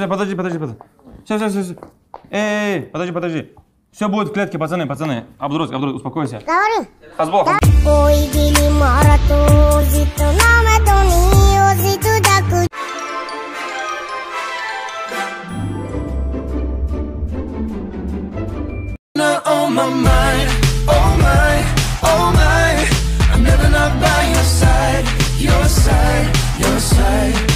подожди. Все. Эй, подожди. Все будет в клетке, пацаны. Абдурус, успокойся. Говори. Хазбол. On my mind, oh my, I'm never not by your side, your side.